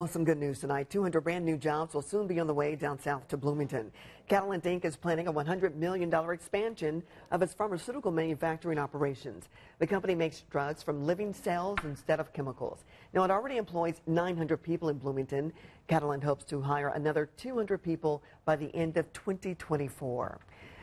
Some good news tonight. 200 brand new jobs will soon be on the way down south to Bloomington. Catalent Inc. is planning a $100 million expansion of its pharmaceutical manufacturing operations. The company makes drugs from living cells instead of chemicals. Now, it already employs 900 people in Bloomington. Catalent hopes to hire another 200 people by the end of 2024.